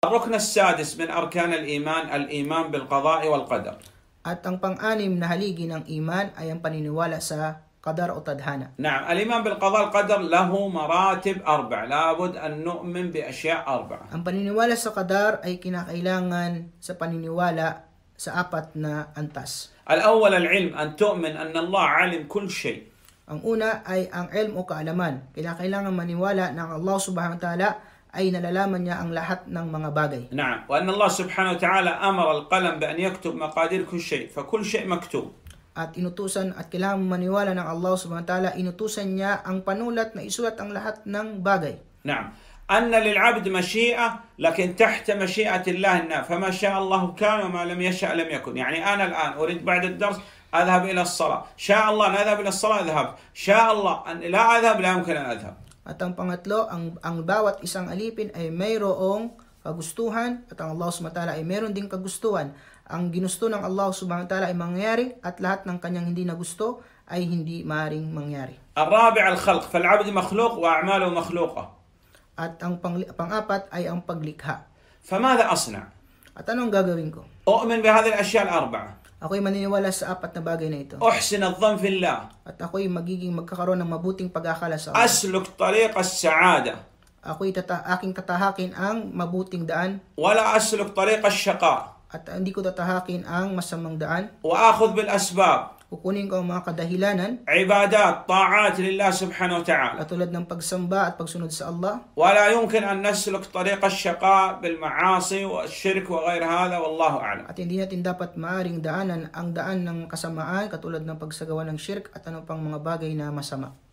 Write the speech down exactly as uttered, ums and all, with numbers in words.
الركن السادس من أركان الإيمان الإيمان بالقضاء والقدر. At ang pang-anim na haligi ng iman ay ang paniniwala sa qadar o tadhana. نعم الإيمان بالقضاء والقدر له مراتب أربع لابد أن نؤمن بأشياء أربعة. Ang paniniwala sa qadar ay kinakailangan sa paniniwala sa apat na antas. الأول العلم أن تؤمن أن الله علم كل شيء. Ang una ay ang ilm o kaalaman. Kinakailangan maniwala na ang Allah subhanahu wa ta'ala ay nalalaman niya ang lahat ng mga bagay. نعم وأن الله سبحانه وتعالى أمر القلم بأن يكتب مقادير كل شيء فكل شيء مكتوب. At inutusan at kailangan maniwala ng Allah subhanahu wa ta'ala, inutusan niya ang panulat na isulat ang lahat ng bagay. نعم أن للعبد مشيئة لكن تحت مشيئة الله النافذة فما شاء الله كان وما لم يشأ لم يكن. يعني أنا الآن أريد بعد الدرس أذهب إلى الصلاة شاء الله أن أذهب إلى الصلاة ذهبت شاء الله أن لا أذهب لا يمكن أن أذهب. At ang pangatlo, ang, ang bawat isang alipin ay mayroong kagustuhan at ang Allah subhanahu wa ta'ala ay mayroon ding kagustuhan. Ang ginusto ng Allah subhanahu wa ta'ala ay mangyari at lahat ng kanyang hindi nagusto ay hindi maaaring mangyari. الرابع الخلق فالعبد مخلوق وأعماله مخلوقة. At ang pang, pang-apat ay ang paglikha. فماذا أصنع؟ At anong gagawin ko? أؤمن بهذه الأشياء الأربعة. Ako'y maniniwala sa apat na bagay na ito. أحسن الظن في الله. At ako'y magiging magkakaroon ng mabuting pag-akala sa Allah. أسلك طريق السعادة. Ako'y tata aking tatahakin ang mabuting daan. ولا أسلك طريق الشقاء. At hindi ko tatahakin ang masamang daan. وآخذ بالأسباب. Kukunin ko ang mga kadahilanan. عبادات طاعات لله سبحانه وتعالى. Katulad ng pagsamba at pagsunod sa Allah. ولا يمكن أن نسلك طريق الشقاء بالمعاصي والشرك وغير هذا والله أعلم. At hindi natin dapat maaring daanan ang daan ng kasamaan katulad ng pagsagawa ng shirk at ano pang mga bagay na masama.